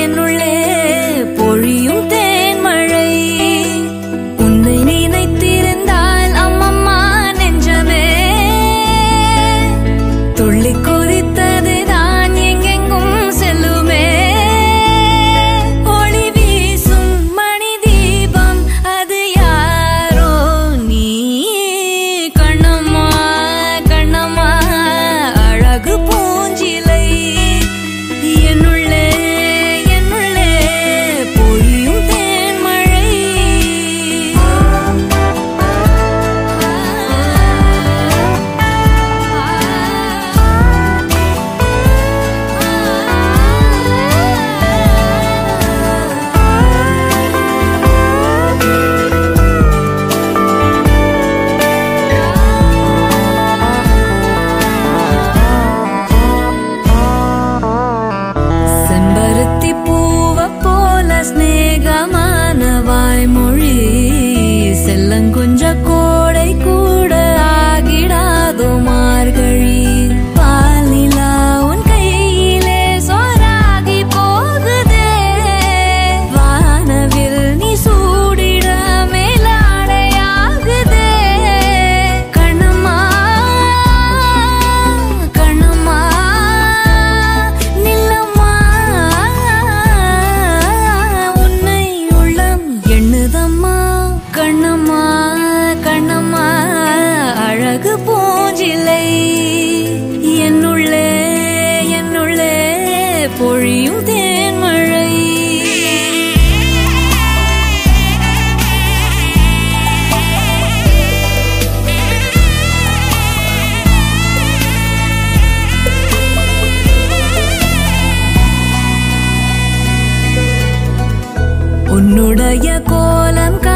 என்னுள்ளே பொழியும் தேன்மழை. உன்னை நினைத்திருந்தால் அம்மம்மா நெஞ்சமே துள்ளி குதித்தது தான் எங்கெங்கும் செல்லுமே. ஒளி வீசும் மணி தீபம் அது யாரோ நீ கண்ணம்மா கண்ணம்மா அழகு பூஞ்சிலை. என்னுள்ளே என்னுள்ளே பொழியும் தேன்மழை. செம்பருத்தி பூவ போல ஸ்நேகமான வாய்மொழி செல்லங்குஞ்ச கோடை கூட ஆகிடாதோ மார்கழி. பால் நிலா உன் கையிலே சோறாகி போகுதே. வானவில் நீ சூடிட மேலாடையாகுதே. கண்ணம்மா கண்ணம்மா நில்லம்மா உன்னை உள்ளம் எண்ணுதம்மா. கண்ணம்மா கண்ணம்மா அழகு பூஞ்சிலை. என்னுள்ளே என்னுள்ளே பொழியும் தேன்மழை. உன்னுடைய கோலம்